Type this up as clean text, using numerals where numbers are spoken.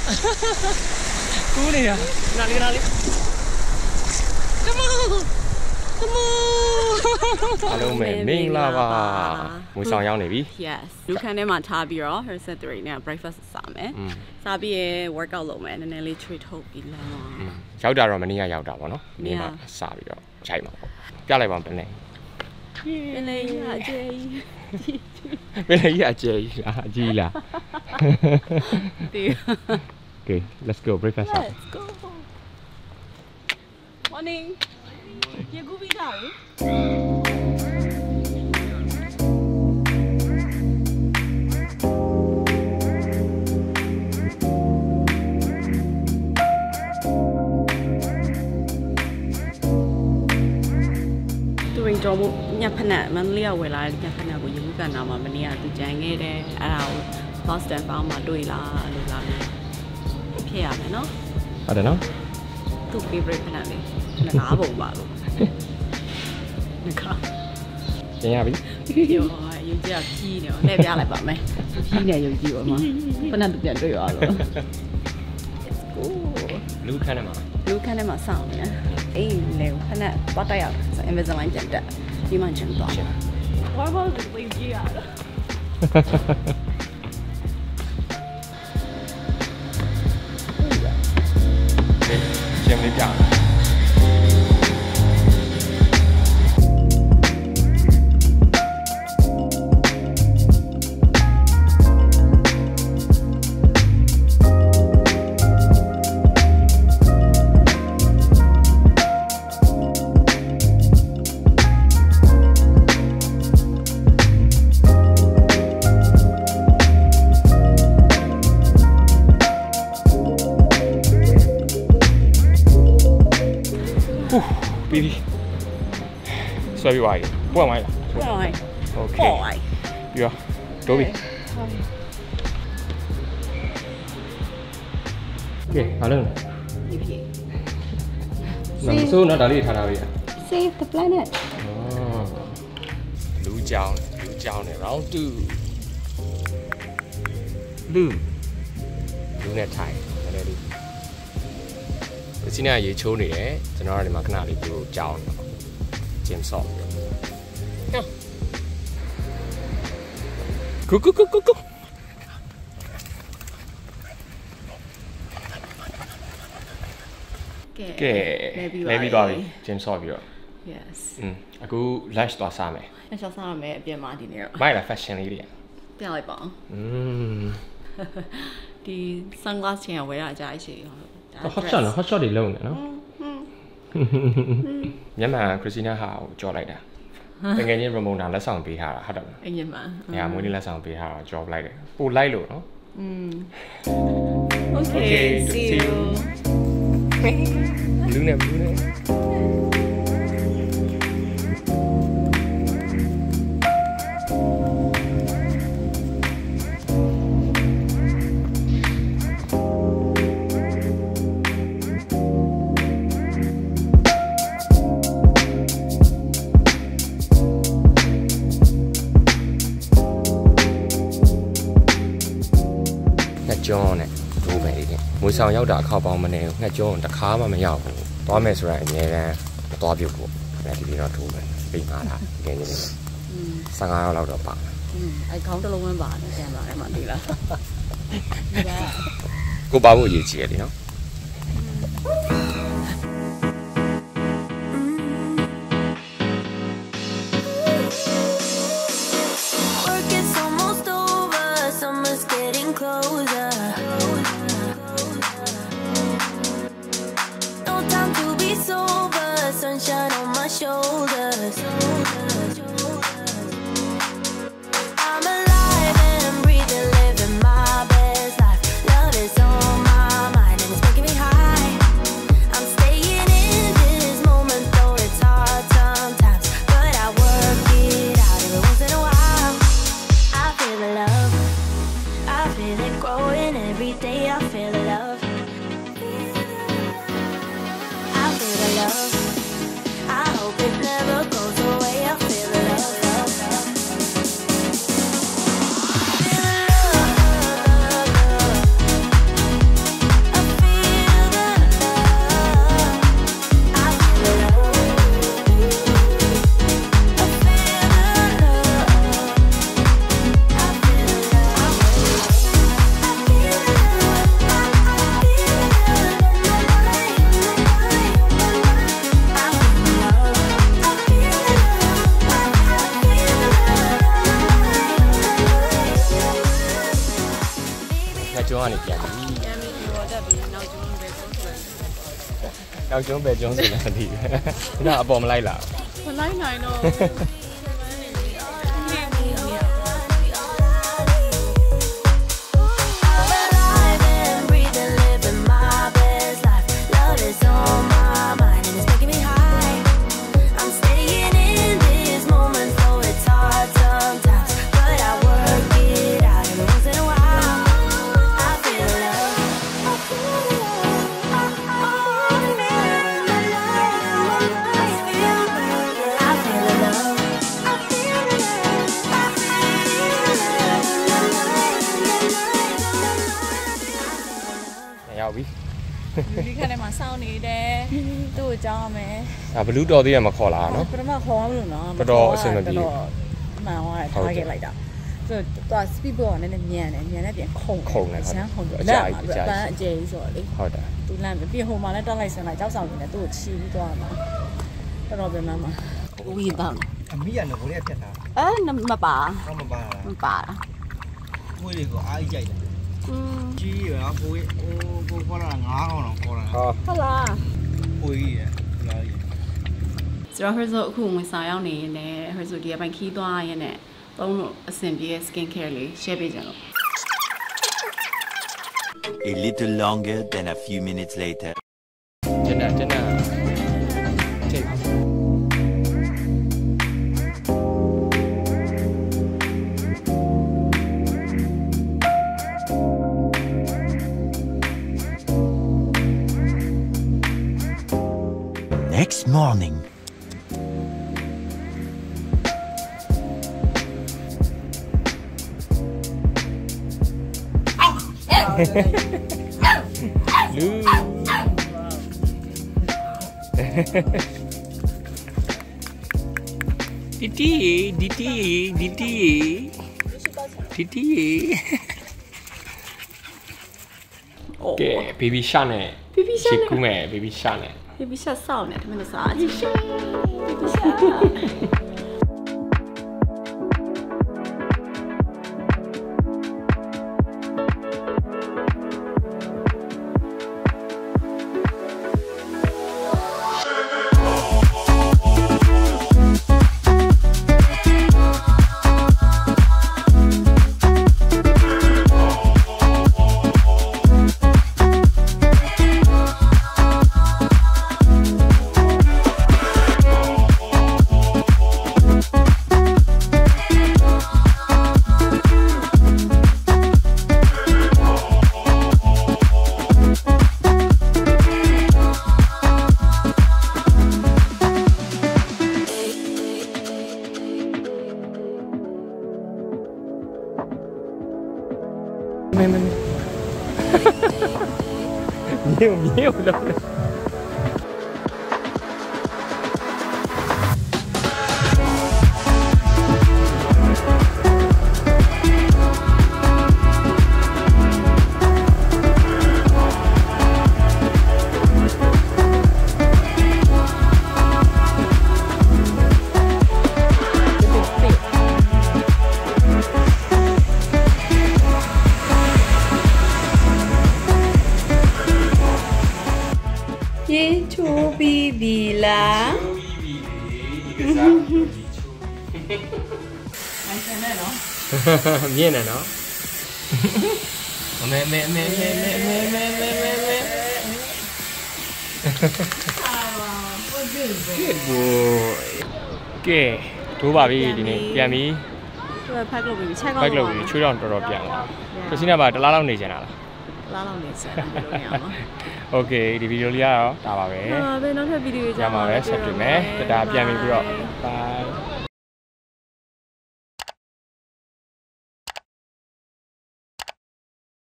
Cool ya. Kenali. Come on. Hello, Ming Lava. Ngwe Saung Yang nebi. Yes. You can name Tabiro. Her set right now breakfast same. Sabi workout lo man and nearly treat hope in la. ရောက်တာတော့မနေ့ကရောက်တာပေါ့နော်။နေ့မှစပြီးတော့ခြိုက်မှာပေါ့။ပြလိုက်ပါဦးဘယ်နဲ့။เป็นเลยอ่ะเจကြီးလား။ดี Okay, let's go breakfast. Let's go. Morning. ရေကူးပြီးသားလေ Doing job ညဖက်နဲ့မန္တလေးကဝယ်လာတဲ့ညဖက်နဲ့ကိုရေကူးကန်တာမှာမနေ့ကသူကြံခဲ့တယ်အဲ့ဒါကို Boston ပေါင်းမှာတွေ့လာလို့လာမယ်ဖြစ်ရမယ်နော်ဟုတ်တယ်နော်သူ favorite ဖက်နဲ့လေငါးပုံပါလို့ငါကျင်ရပြီရောယူကြဖြီးနေတော့လှည့်ပြလိုက်ပါမယ်ဖြီးနေယူကြည့်ပါမဖက်နဲ့သူပြန်တွေ့ရလို့ Let's go လူခန်းထဲမှာစောင့်နေအေးလေဖက်နဲ့ပတ်တိုက်ရဆို Invisalign ပြန်တက်ဒီမှချင်တော့ဘာဘာလို့ဝေးကြည့်ရတာကျင်းလေးပြပြီးဆွဲပြပါရင်ပွက်သွားလားပွက်သွား Okay ပြီးတော့တိုးပြီကဲအားလုံးဒီဖြစ်မဆိုးတော့ဒါလေးထားပြီ Save the planet လူကြောင်းနဲ့ round 2လူနဲ့ထိုင်နည်းနည်းလေးဒီစီးနေရေချိုးနေတယ်ကျွန်တော်ကဒီမှာခဏလေးသူ့ကိုကြောင်းဂျင်ဆော့ကူကဲလဲပြီးသွားပြီဂျင်ဆော့ပြီးတော့ Yes အခု lunch သွားစားမယ်အဲ့ဆော့စားရမယ်အပြင်မှာဒီနေ့တော့မိုက်လား fashion လေးတွေပြလိုက်ပါအောင်ဒီ sunglass ချင်းဝယ်ရအကြိုက်ရှိ hot shot တွေလုံးနေနော်မြန်မာခရစ်စတီနာဟာကိုကြော်လိုက်တာတကယ်ချင်း Ramona လက်ဆောင်ပေးထားတာဟုတ်တယ်မလားအရင်မှညာမွေးနေ့လက်ဆောင်ပေးထားတာကြော်လိုက်တယ်ပို့လိုက်လို့နော် Okay see you လူနဲ့ကျောင်းနဲ့ဒိုးမယ်လေးနဲ့ငွေဆောင်ရောက်တာအခါပေါင်းမနေဘူးငှက်ကျောင်းတစ်ခါမှမရောက်ဘူးသွားမယ်ဆိုတာအများတန်းမသွားပြုတ်ဘူးဒီနေ့တော့ဒိုးမယ်ပြင်ပါလားတကယ်ကြီး15ရောက်တော့ပါအဲ့ခေါင်းတစ်လုံးဝန်းပါနဲ့ကျန်ပါတယ်မသိလားကိုပါဖို့အရေးကြီးတယ်နော်က်ကျွန်းကနေပြန်ပြီပြန်ပြီးရောတက်ပြီးနောက်ကျွန်းပဲကျွန်းဆိုတယ်နောက်ကျွန်းပဲကျွန်းဆိုလည်းမသိဘူးဒါအပေါ်မလိုက်လာမလိုက်နိုင်တော့ရောက်ပြီဒီခါထဲမှာစောင်းနေတယ်သူ့ကိုကြောင်းရမယ်ဒါဘလူးတော်သေးရမခေါ်လာနော်ပထမခေါ်အောင်လို့နော်တော်တော်အဆင်မပြေတော်တော်မှန်သွားတယ်ထားခဲ့လိုက်တာဆိုတော့ speed ဘောကနည်းနည်းမြန်တယ်ပြန်ခုန်တယ်ရှမ်းခုန်တယ်လက်မှာပန်းအကျယ်ကြီးဆိုတော့လေဟုတ်တယ်သူလမ်းပြီးဟိုမှာလည်းတက်လိုက်ဆင်းလိုက်ကြောက်ဆောင်နေတယ်သူ့ကိုချီပြီးသွားမှာတော်တော်ပြန်မှဝီတော့အမိရနော်ကိုလေးကဖြတ်ထားမပါဟောမပါလားမပါကိုလေးကိုအားကြီးကြိုက်တယ်ကြီးရနော်ကိုခေါ်လာ9ခေါက်တော့ခေါ်လာဟုတ်လားကိုကြီးရလားကြီးဆိုတော့ Herzo အခုဝင်ဆောင်ရောက်နေရင်လည်း Herzo ဒီအပိုင်းခီးသွားရင်းနဲ့သုံးလို့အဆင်ပြေ skin care လေး share ပေးကြလို့ A little longer than a few minutes later. ကျန်တာထိတ် Next morning. Lu. Diti. Okay, baby shark နဲ့ baby shark ရှစ်ခုမဲ့ baby shark နဲ့ baby shark စောင်းနေတယ်မင်းတို့စားကြည့် baby shark Nhiều đâu. Ye chu bi bi la. Anh xem đây nó. Miên này nó. Mẹ. Good boy. Okay, thú bà bi đi này,ပြန်ပြီသူက pack လုပ်ပြီးချက်ကောက် pack လုပ်ပြီးချွေးတော့တော်တော်ပြန်လာခစီနာပါတလားလောက်နေကြတာလားလားလောက်နေစတယ်ဒီလိုနေအောင်နော် Okay ဒီဗီဒီယိုလေးကတော့ဒါပါပဲဟာဘယ်နောက်ထပ်ဗီဒီယိုကြရမှာမှာပဲဆက်တွေ့မယ်တဒါပြန်ပြီပြီးတော့ bye